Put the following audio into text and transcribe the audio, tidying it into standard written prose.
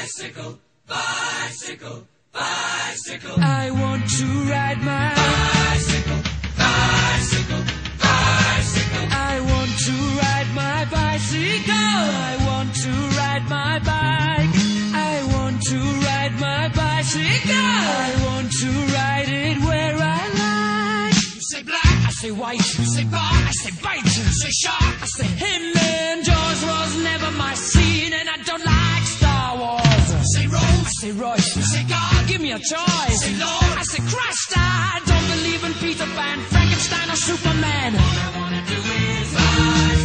Bicycle, bicycle, bicycle. I want to ride my bicycle, bicycle, bicycle. I want to ride my bicycle. I want to ride my bike. I want to ride my bicycle. I want to ride it where I like. You say black, I say white. you say bar, I say bite. you say shark, I say him and Jaws was never my scene, and I don't like Star Wars. you say I rose, say Royce. you say God, Give me a choice. say Lord. I say Christ. I don't believe in Peter Pan, Frankenstein, or Superman. All I wanna do is ride.